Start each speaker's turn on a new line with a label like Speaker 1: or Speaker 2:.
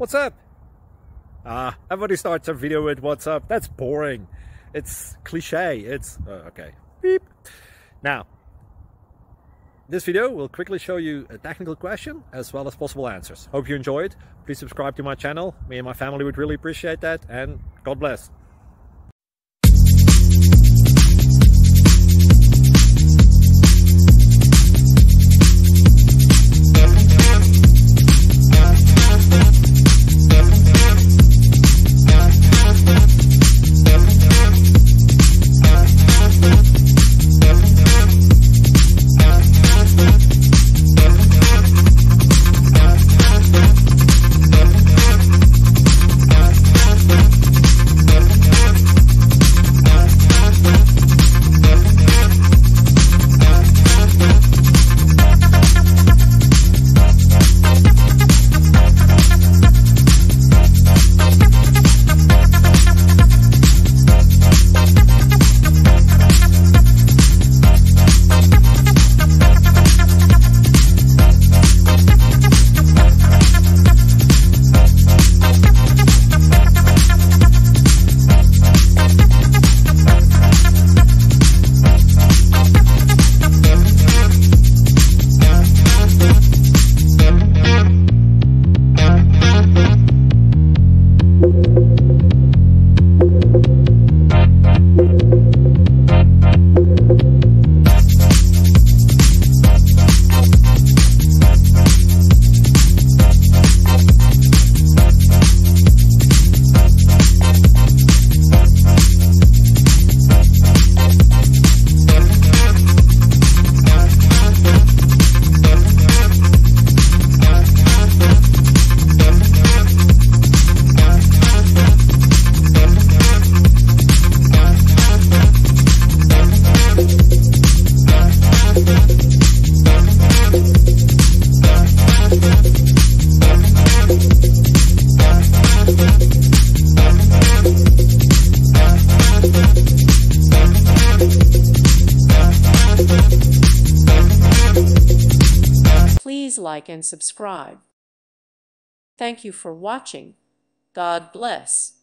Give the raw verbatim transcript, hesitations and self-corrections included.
Speaker 1: What's up? Ah, everybody starts a video with what's up. That's boring. It's cliche. It's... Uh, okay. Beep. Now, this video will quickly show you a technical question as well as possible answers. Hope you enjoyed. Please subscribe to my channel. Me and my family would really appreciate that. And God bless.
Speaker 2: Please like and subscribe. Thank you for watching. God bless.